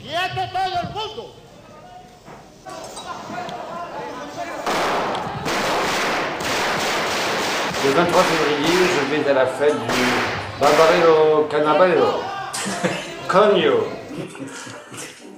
¡Quieto todo el mundo! Le 23 février, je vais à la fête du Barbarello Carnavallo. Cogno.